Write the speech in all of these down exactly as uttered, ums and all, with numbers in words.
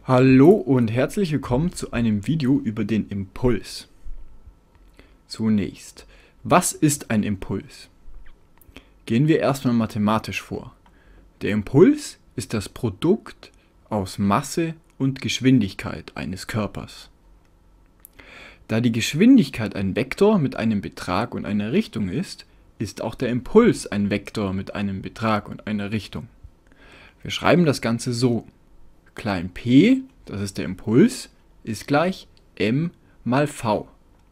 Hallo und herzlich willkommen zu einem Video über den Impuls. Zunächst, was ist ein Impuls? Gehen wir erstmal mathematisch vor. Der Impuls ist das Produkt aus Masse und Geschwindigkeit eines Körpers. Da die Geschwindigkeit ein Vektor mit einem Betrag und einer Richtung ist, ist auch der Impuls ein Vektor mit einem Betrag und einer Richtung. Wir schreiben das Ganze so. Klein p, das ist der Impuls, ist gleich m mal v.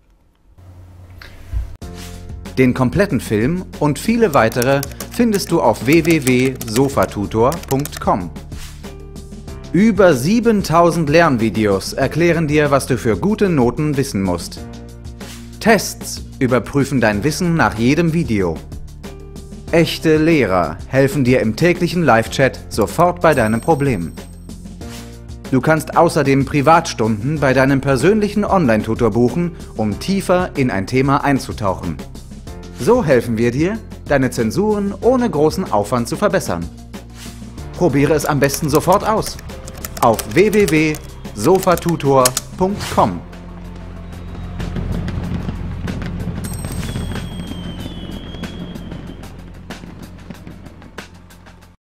Den kompletten Film und viele weitere findest du auf w w w punkt sofatutor punkt com. Über siebentausend Lernvideos erklären dir, was du für gute Noten wissen musst. Tests überprüfen dein Wissen nach jedem Video. Echte Lehrer helfen dir im täglichen Live-Chat sofort bei deinem Problem. Du kannst außerdem Privatstunden bei deinem persönlichen Online-Tutor buchen, um tiefer in ein Thema einzutauchen. So helfen wir dir, deine Zensuren ohne großen Aufwand zu verbessern. Probiere es am besten sofort aus. Auf w w w punkt sofatutor punkt com.